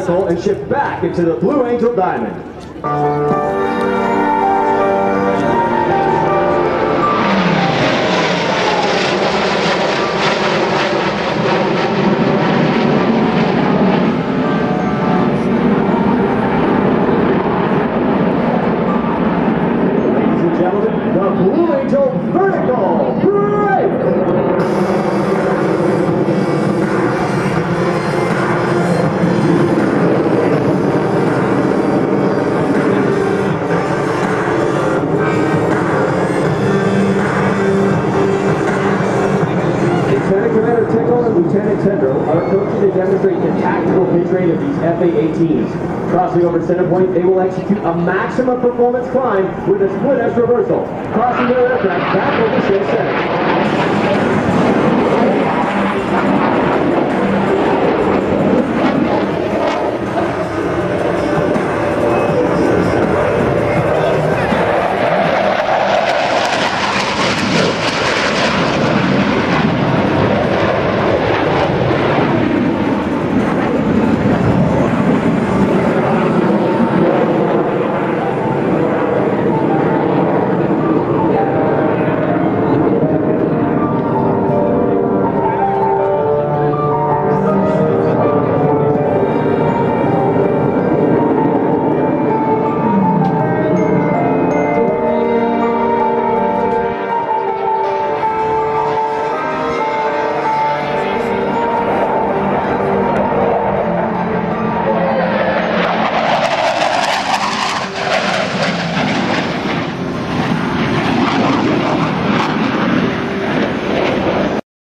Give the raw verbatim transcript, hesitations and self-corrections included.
vertical and shift back into the Blue Angel Diamond. Ladies and gentlemen, the Blue Angel vertical break! Lieutenant Tendril are approaching to demonstrate the tactical pitch rate of these F A eighteens. Crossing over center point, they will execute a maximum performance climb with a split S reversal. Crossing their aircraft back over safe center.